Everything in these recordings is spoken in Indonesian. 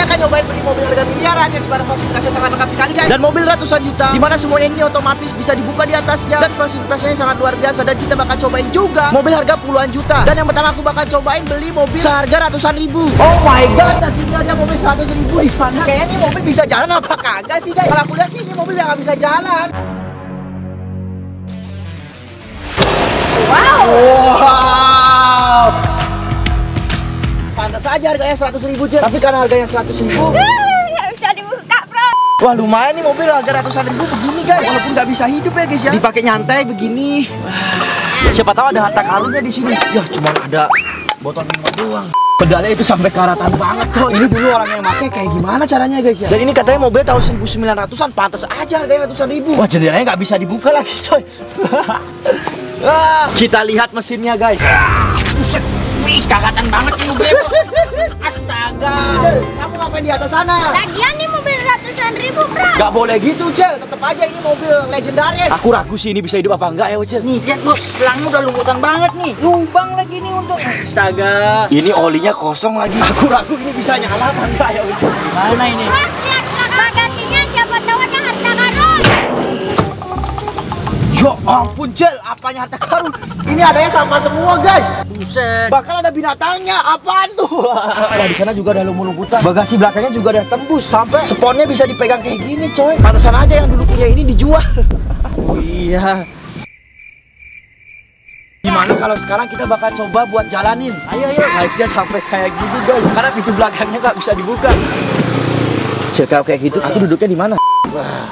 akan nyobain beli mobil harga miliaran yang dimana fasilitasnya sangat lengkap sekali guys. Dan mobil ratusan juta, dimana semuanya ini otomatis bisa dibuka di atasnya. Dan fasilitasnya sangat luar biasa. Dan kita bakal cobain juga mobil harga puluhan juta. Dan yang pertama aku bakal cobain beli mobil seharga ratusan ribu. Oh my god, hasilnya dia mobil 100 ribu di mana? Kayaknya ini mobil bisa jalan apa kagak sih guys? Kalau aku lihat sih ini mobil yang nggak bisa jalan. Wow. Pantas aja harganya 100 ribu Cil. Tapi karena harganya 100 ribu nggak bisa dibuka bro. wah lumayan nih mobil harga ratusan ribu begini guys. Walaupun nggak bisa hidup ya guys ya. Dipakai nyantai begini. Siapa tahu ada harta karunnya di sini. Ya cuma ada botol minum doang. Pedalnya itu sampai karatan banget coy. Ini dulu orang yang pakai kayak gimana caranya guys ya. Dan ini katanya mobil tahun 1900-an, pantas aja harganya ratusan ribu. Wah jendelanya nggak bisa dibuka lagi coy. Kita lihat mesinnya guys. Buset. Wih, kakatan banget nih mobil. Astaga. Cel, kamu ngapain di atas sana? Lagian nih mobil ratusan ribu, bro. Gak boleh gitu, Cel. Tetep aja ini mobil legendaris. Aku ragu sih ini bisa hidup apa enggak ya, Cel. Nih, lihat bos, selangnya udah lumutan banget nih. Lubang lagi nih untuk. Astaga. Ini olinya kosong lagi. Aku ragu ini bisa nyala apa enggak ya, Cel. Gimana ini? Mas, lihat bagasinya, siapa tahu ada harta karun. Ya ampun, Cel. Apanya harta karun? Ini adanya sama semua, guys. Buset. Bahkan ada binatangnya. Apaan tuh? Nah, di sana juga ada lumut-lumutan. Bagasi belakangnya juga ada tembus. Sampai sponnya bisa dipegang kayak gini, coy. Pantesan aja yang dulu punya ini dijual. Oh iya. Gimana kalau sekarang kita bakal coba buat jalanin? Ayo, naiknya sampai kayak gitu, guys. Karena pintu belakangnya nggak bisa dibuka. Cil, kalau kayak gitu, aku duduknya di mana? Wah.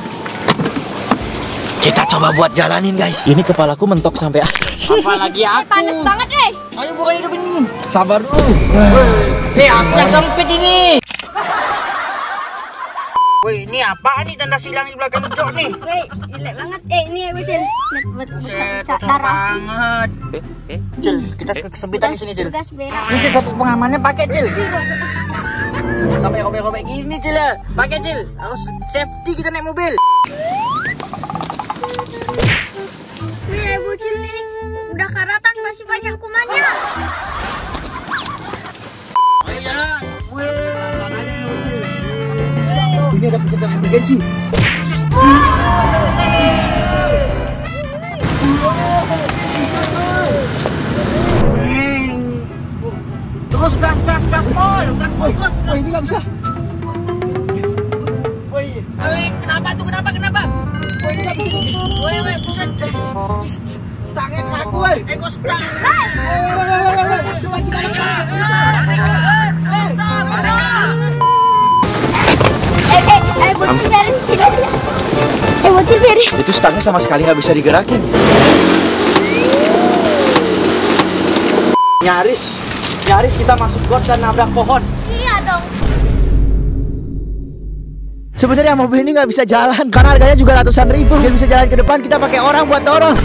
Kita coba buat jalanin, guys. Ini kepalaku mentok sampai atas. Apalagi aku. Panas banget, Ayo bukan hidup ini. Sabar dulu. Aku yang sempit ini. Wih, ini apa nih tanda silang di belakang jok nih? Wih, jelek banget. Ini ya, Cil. Buset, Darah. kotor banget. Cil, kita kesempitan di sini, Cil. Tugas berak. Ini Cil, satu pengamannya pakai, Cil. Sampai robek-robek gini, Cil ya. Pakai, Cil. Harus safety kita naik mobil. Wih, Ibu Cil nih. Udah karatan, masih banyak kumannya. Ayo jalan. Wih. Ini ada pencetan emergensi. Terus gas pol terus. Wah, ini nggak bisa. Woi, kenapa tuh? Kenapa? Wah, ini nggak bisa. Woi, buset. Stangnya kaku, woi. Kok stang. Depan kita Ibu Cil dari sini. Ibu Cil dari. itu stangnya sama sekali nggak bisa digerakin. Nyaris kita masuk got dan nabrak pohon. Iya dong. Sebenarnya mobil ini nggak bisa jalan karena harganya juga ratusan ribu. Biar bisa jalan ke depan kita pakai orang buat dorong.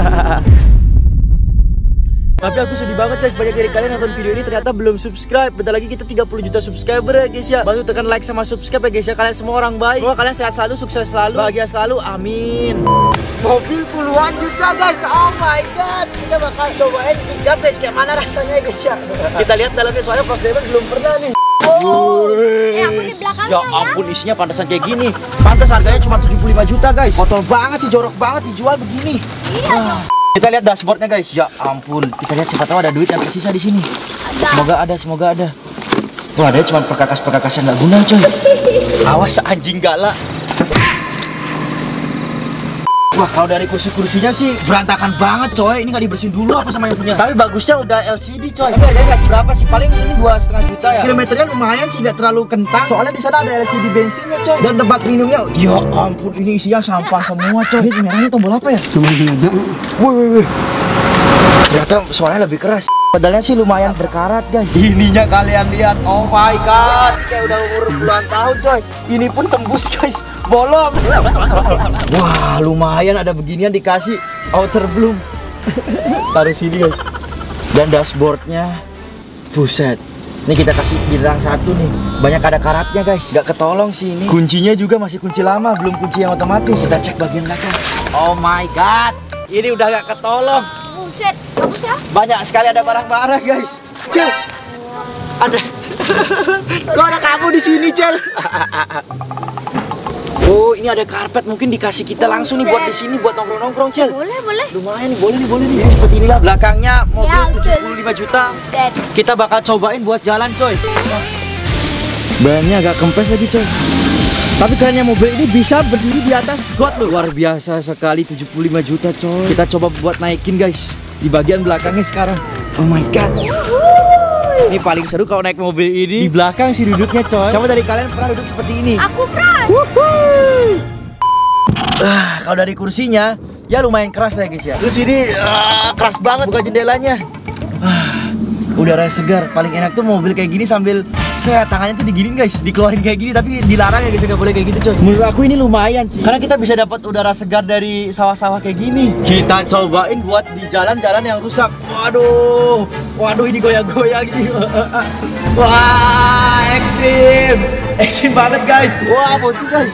Tapi aku sedih banget guys, banyak dari kalian nonton video ini ternyata belum subscribe. Bentar lagi kita 30 juta subscriber ya guys ya. Bantu tekan like sama subscribe ya guys ya. Kalian semua orang baik. Semoga kalian sehat selalu, sukses selalu, bahagia selalu, amin. Mobil puluhan juta guys, oh my god. Kita bakal cobain tingkat guys, kayak mana rasanya guys ya. Kita lihat dalamnya soalnya pas Dewan belum pernah nih. Aku di belakangnya Ya ampun, isinya pantasan kayak gini. Pantas harganya cuma 75 juta guys. Kotor banget sih, jorok banget dijual begini. Iya dong. Kita lihat dashboardnya guys. Ya ampun, kita lihat siapa tahu ada duit yang tersisa di sini. Semoga ada. Wah, ada cuma perkakas yang nggak guna coy. Awas anjing galak. Wah, kalau dari kursinya sih berantakan banget coy. Ini nggak dibersihin dulu apa sama yang punya. Tapi bagusnya udah LCD coy. Tapi harganya nggak seberapa sih. Paling ini 2,5 juta ya. Kilometernya lumayan sih, nggak terlalu kentang. Soalnya di sana ada LCD bensinnya coy. Dan tempat minumnya. Ya ampun, ini isinya sampah semua coy. Ini merahnya tombol apa ya? Cuma gini. Wih. Ternyata suaranya lebih keras. Pedalnya sih lumayan berkarat guys. Ininya kalian lihat. Oh my god. Kayak udah umur puluhan tahun coy. Ini pun tembus guys. Bolong. Wah, lumayan ada beginian dikasih outer bloom. Taruh sini guys. Dan dashboardnya, buset. Ini kita kasih bintang 1 nih. Banyak ada karatnya guys. Gak ketolong sih ini. Kuncinya juga masih kunci lama, belum kunci yang otomatis. Kita cek bagian belakang. Oh my god. Ini udah gak ketolong. Buset, bagus ya. Banyak sekali ada barang-barang guys. Cil, ada. Kok ada kamu di di sini, Cel. Oh, ini ada karpet, mungkin dikasih kita langsung nih buat di sini buat nongkrong-nongkrong, Cel. Boleh, boleh. Lumayan nih, boleh nih. Seperti inilah belakangnya mobil Ya, 75 juta. Dan Kita bakal cobain buat jalan, coy. Bannya agak kempes lagi, coy. Tapi kayaknya mobil ini bisa berdiri di atas got loh. Luar biasa sekali, 75 juta, coy. Kita coba buat naikin, guys. Di bagian belakangnya sekarang. Oh my god. Ini paling seru kalau naik mobil ini. Di belakang sih duduknya, coy. Coba dari kalian pernah duduk seperti ini? aku pras. Kalau dari kursinya, ya lumayan keras lah guys ya. Terus ini keras banget buka jendelanya. Udara segar, paling enak tuh mobil kayak gini sambil tangannya tuh diginin guys, dikeluarin kayak gini tapi dilarang ya guys, nggak boleh kayak gitu coy. Menurut aku ini lumayan sih, karena kita bisa dapat udara segar dari sawah-sawah kayak gini. Kita cobain buat di jalan-jalan yang rusak. Waduh ini goyang-goyang sih. Wah, ekstrim banget guys. Wah, bocil guys.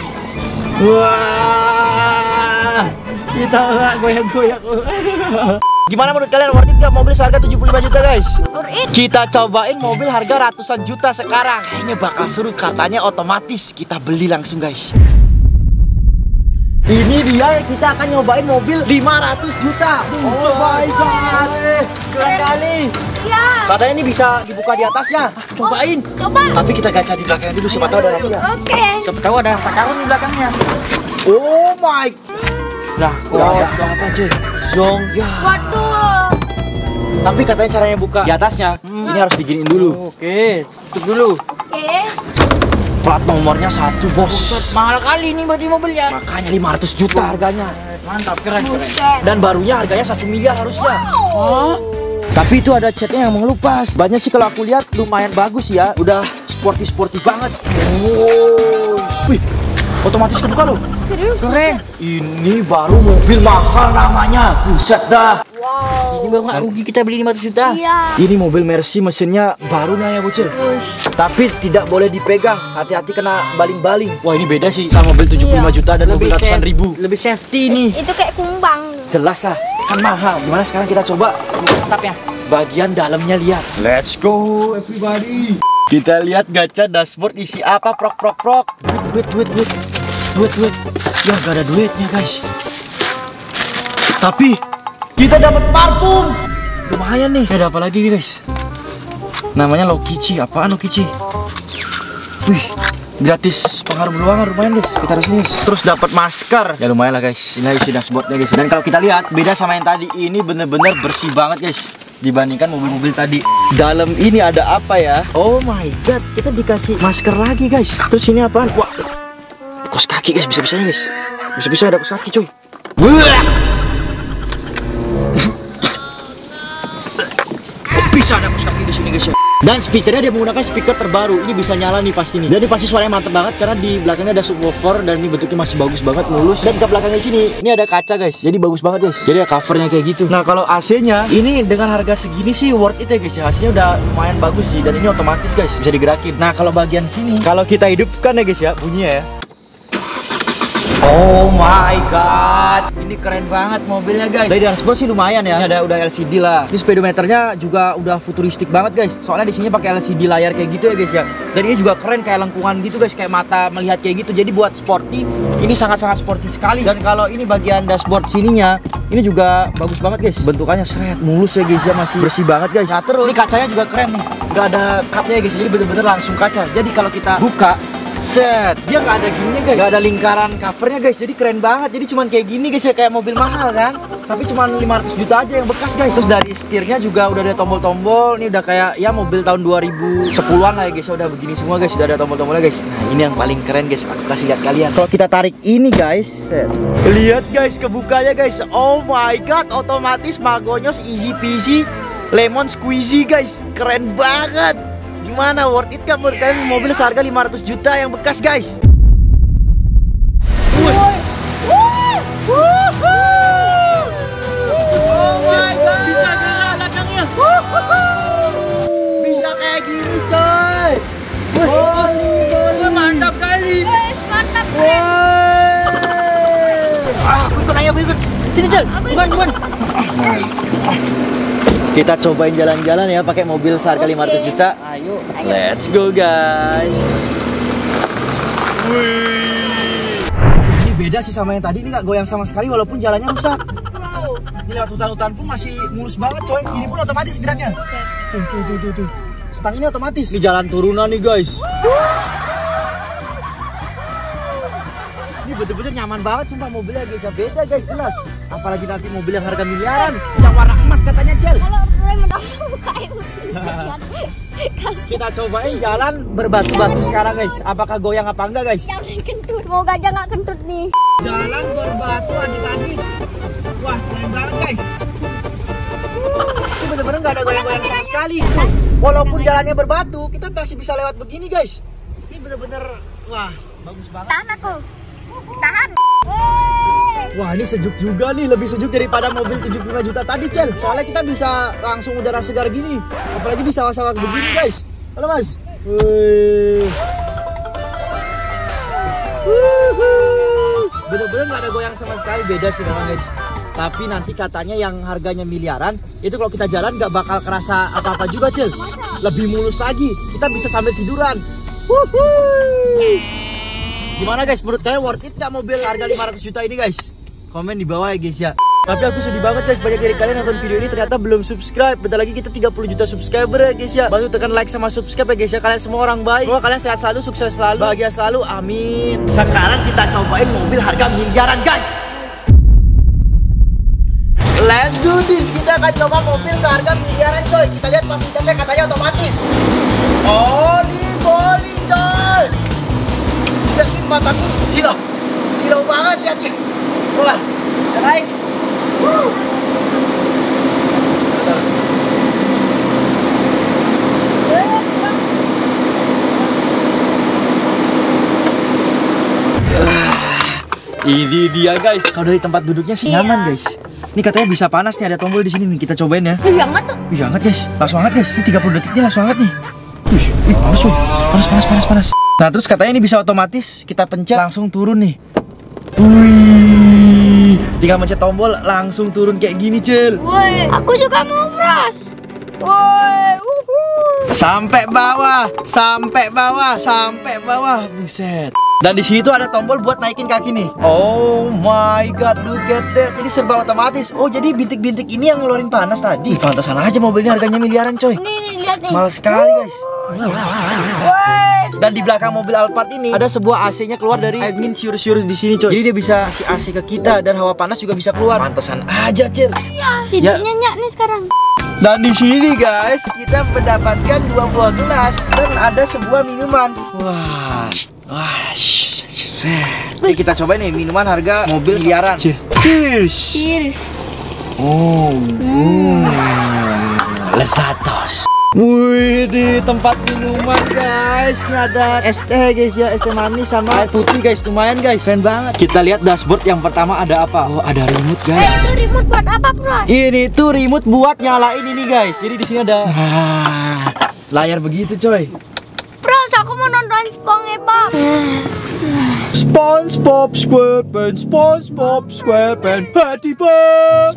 Wah, kita goyang-goyang. Gimana menurut kalian, worth it gak mobil seharga 75 juta guys? Kita cobain mobil harga ratusan juta sekarang. Kayaknya bakal seru, katanya otomatis. Kita beli langsung guys. Ini dia, kita akan nyobain mobil 500 juta. Oh my god, keren kali. Iya. Katanya ini bisa dibuka di atasnya. Cobain. Coba. Tapi kita gacha di belakangnya dulu, siapa tahu ada rahasia. Oke. Siapa tahu ada karung di belakangnya. Oh my. Nah, udah apa cuy? Zong ya. Waduh. Tapi katanya caranya buka di atasnya. Ini harus diginiin dulu. Oke, tutup dulu. Oke. Plat nomornya 1 bos. Mahal kali ini berarti mobilnya. Makanya 500 juta harganya. Mantap, keren. Buset. Dan barunya harganya 1 miliar harusnya. Wow. Tapi itu ada catnya yang mengelupas. Banyak sih kalau aku lihat lumayan bagus ya. Udah sporty banget. Wih, otomatis kebuka loh. Serius? Keren. Ini baru mobil mahal namanya. Buset dah. Wow. Ini baru nggak rugi kita beli 500 juta. Iya. Ini mobil Mercy, mesinnya baru nih ya bocil. Tapi tidak boleh dipegang. Hati-hati kena baling-baling. Wah, ini beda sih sama mobil 75 Iya. juta dan mobil ratusan ribu. Lebih safety nih. Itu kayak kumbang. Jelas lah, kan mahal. Gimana sekarang kita coba Mantapnya. bagian dalamnya, lihat. Let's go everybody. Kita lihat gacha dashboard isi apa, prok. Duit. Ya gak ada duitnya guys. Tapi kita dapat parfum. Lumayan nih. Ada apa lagi nih guys? Namanya Lokichi. Apaan Lokichi? Wih, gratis pengaruh ruangan, lumayan guys. Kita harus nih. Terus dapat masker. Ya lumayan lah guys. Ini isi dashboardnya guys. Dan kalau kita lihat beda sama yang tadi, ini bener-bener bersih banget guys dibandingkan mobil-mobil tadi. Dalam ini ada apa ya? Oh my god, kita dikasih masker lagi guys. Terus ini apaan? Wah, kos kaki guys, bisa-bisanya guys. Bisa-bisa ada kos kaki cuy. Bisa ada kos kaki di sini guys ya. Dan speakernya dia menggunakan speaker terbaru. Ini bisa nyala nih pasti nih. Dan ini pasti suaranya mantep banget karena di belakangnya ada subwoofer dan ini bentuknya masih bagus banget, mulus. Dan ke belakangnya sini ini ada kaca guys. Jadi bagus banget guys. Jadi ada covernya kayak gitu. Nah, kalau AC-nya ini dengan harga segini sih worth it ya guys ya. AC-nya udah lumayan bagus sih dan ini otomatis guys, bisa digerakin. Nah, kalau bagian sini kalau kita hidupkan ya guys ya, bunyinya ya. Oh my god, ini keren banget mobilnya guys. Dari dashboard sih lumayan ya. Ini ada udah LCD lah. Ini speedometernya juga udah futuristik banget guys. Soalnya di sini pakai LCD layar kayak gitu ya guys ya. Dan ini juga keren kayak lengkungan gitu guys, kayak mata melihat kayak gitu. Jadi buat sporty, ini sangat-sangat sporty sekali. Dan kalau ini bagian dashboard sininya, ini juga bagus banget guys. Bentukannya seret, mulus ya guys ya, masih bersih banget guys. Nah, terus ini kacanya juga keren nih. Gak ada cupnya ya guys. Jadi bener-bener langsung kaca. Jadi kalau kita buka, set, dia nggak ada gininya guys, nggak ada lingkaran covernya guys, jadi keren banget. Jadi cuman kayak gini guys ya, kayak mobil mahal kan, tapi cuman 500 juta aja yang bekas guys. Terus dari setirnya juga udah ada tombol-tombol, ini udah kayak ya mobil tahun 2010-an lah ya guys, udah begini semua guys, udah ada tombol-tombolnya guys. Nah, ini yang paling keren guys, aku kasih lihat kalian. Kalau kita tarik ini guys, set, lihat guys kebukanya guys. Oh my god, otomatis magonyos easy peasy lemon squeezy guys, keren banget. Gimana, worth it gak menurut kalian mobil seharga 500 juta yang bekas guys? Oh my god, bisa gerak belakangnya. Bisa kayak gini coy. Mantap kali. Mantap. Aku ikut aja, aku ikut. Sini Cel, bukan. Kita cobain jalan-jalan ya pakai mobil seharga 500 juta. Ayo. Yuk. Let's go guys. Wih. Ini beda sih sama yang tadi, ini nggak goyang sama sekali walaupun jalannya rusak. Wow. Ini lewat hutan-hutan pun masih mulus banget coy. Ini pun otomatis geraknya. Tuh. Stang ini otomatis. Ini jalan turunan nih guys. Ini bener-bener nyaman banget sumpah mobilnya guys. Ya beda guys, jelas. Apalagi nanti mobil yang harga miliaran, yang warna emas katanya Cel. Kalau rem udah buka itu. Kita cobain jalan berbatu-batu sekarang guys. Apakah goyang apa enggak guys? Jangan kentut. Semoga aja nggak kentut nih. Jalan berbatu adik-adik. Wah keren banget guys. Ini bener-bener nggak ada goyang-goyang sama sekali. Walaupun jalannya berbatu, kita masih bisa lewat begini guys. Ini bener-bener wah bagus banget. Tahan aku. Tahan. Wah ini sejuk juga nih, lebih sejuk daripada mobil 75 juta tadi Cel. Soalnya kita bisa langsung udara segar gini. Apalagi di sawah-sawah begini guys. Halo mas. Wih. Bener-bener gak ada goyang sama sekali, beda sih memang guys. Tapi nanti katanya yang harganya miliaran itu kalau kita jalan gak bakal kerasa apa-apa juga Cel. Lebih mulus lagi, kita bisa sambil tiduran. Gimana guys, menurut kalian worth it gak mobil harga 500 juta ini guys? Komen di bawah ya guys ya. Tapi aku sedih banget guys, banyak dari kalian nonton video ini ternyata belum subscribe. Bentar lagi kita 30 juta subscriber ya guys ya. Bantu tekan like sama subscribe ya guys ya. Kalian semua orang baik. Semoga kalian sehat selalu, sukses selalu, bahagia selalu, amin. Sekarang kita cobain mobil harga miliaran guys. Let's do this. Kita akan coba mobil seharga miliaran coy. Kita lihat fasilitasnya katanya otomatis. Oli coy. Bisa ini mata silau banget lihatnya. Wah, naik. Ini dia guys. Kalau dari tempat duduknya sih nyaman guys. Ini katanya bisa panas nih, ada tombol di sini nih. Kita cobain ya. Wih, hangat tuh. Wih, hangat guys. Langsung hangat guys. Ini 30 detiknya langsung hangat nih. Wih, panas cuy. Panas. Nah, terus katanya ini bisa otomatis. Kita pencet langsung turun nih. Wih. Tinggal mencet tombol langsung turun kayak gini, Cil. Woi, aku juga mau flash. Woi, Sampai bawah. Buset. Dan di sini tuh ada tombol buat naikin kaki nih. Oh my god, look at that. Ini serba otomatis. Oh, jadi bintik-bintik ini yang ngeluarin panas tadi. Pantesan aja mobilnya harganya miliaran, coy. Nih, lihat nih. Mahal sekali, guys. Dan di belakang mobil Alphard ini ada sebuah AC-nya keluar dari angin siur-siur di sini, coy. Jadi dia bisa kasih AC ke kita dan hawa panas juga bisa keluar. Pantesan aja, Cil. Iya, tidurnya nyak nih sekarang. Dan di sini guys, kita mendapatkan 2 buah gelas dan ada sebuah minuman. Wah, Ini kita coba nih minuman harga mobil miliaran. Cheers. Lezatos. Wih, di tempat minuman guys, ini ada es teh guys ya, es teh manis sama air putih guys, lumayan guys, keren banget. Kita lihat dashboard yang pertama ada apa? Oh, ada remote guys. Itu remote buat apa, Bro? Ini tuh remote buat nyalain ini guys. Jadi di sini ada layar begitu coy. Bros, aku mau nonton SpongeBob. SpongeBob SquarePants, Happy Bus.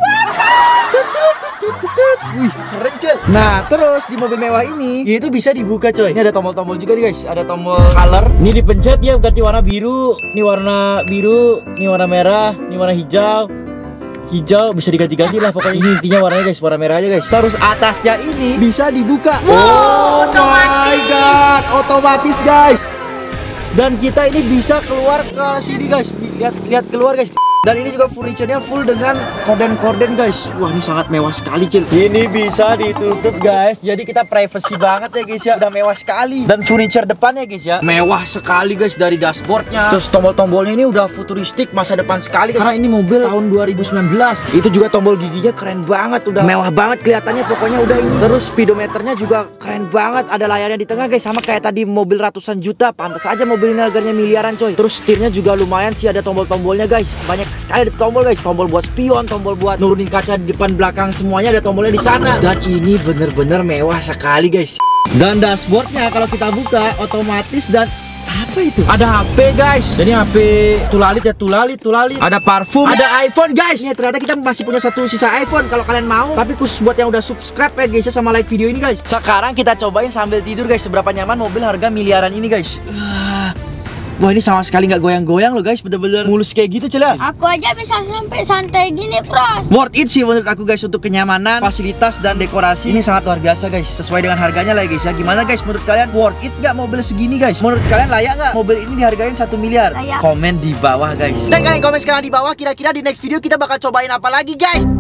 Wih, keren Cil. Nah, terus di mobil mewah ini tuh bisa dibuka coy. Ini ada tombol-tombol juga nih guys. Ada tombol color. Ini dipencet ya ganti warna biru. Ini warna biru, ini warna merah, ini warna hijau. Hijau bisa diganti-ganti lah pokoknya. Ini intinya warnanya guys, warna merah aja guys. Terus atasnya ini bisa dibuka. Oh my god, otomatis guys. Dan kita ini bisa keluar ke sini guys. Lihat keluar guys. Dan ini juga furniture-nya full dengan korden-korden guys. Wah, ini sangat mewah sekali Cil. Ini bisa ditutup guys. Jadi kita privacy banget ya guys ya. Udah mewah sekali. Dan furniture depannya guys ya, mewah sekali guys dari dashboardnya. Terus tombol-tombolnya ini udah futuristik, masa depan sekali guys. Karena ini mobil tahun 2019. Itu juga tombol giginya keren banget. Udah mewah banget kelihatannya pokoknya udah ini. Terus speedometernya juga keren banget. Ada layarnya di tengah guys. Sama kayak tadi mobil ratusan juta. Pantas aja mobil ini harganya miliaran coy. Terus setirnya juga lumayan sih, ada tombol-tombolnya guys. Banyak sekali ada tombol guys, tombol buat spion, tombol buat nurunin kaca di depan belakang, semuanya ada tombolnya di sana. Dan ini bener-bener mewah sekali guys. Dan dashboardnya kalau kita buka otomatis dan Apa itu? Ada HP guys. Jadi HP tulalit ya, tulalit. Ada parfum, ada iPhone guys. Ini ternyata kita masih punya satu sisa iPhone kalau kalian mau. Tapi khusus buat yang udah subscribe ya guys ya, sama like video ini guys. Sekarang kita cobain sambil tidur guys, seberapa nyaman mobil harga miliaran ini guys. Wah, ini sama sekali nggak goyang-goyang loh guys, bener-bener mulus kayak gitu Cila. Aku aja bisa sampai santai gini, Pros. Worth it sih menurut aku guys, untuk kenyamanan, fasilitas dan dekorasi ini sangat luar biasa guys. Sesuai dengan harganya lah guys ya. Gimana guys menurut kalian, worth it nggak mobil segini guys? Menurut kalian layak nggak mobil ini dihargain 1 miliar? Layak. Komen di bawah guys. Dan kalian komen sekarang di bawah, kira-kira di next video kita bakal cobain apa lagi guys.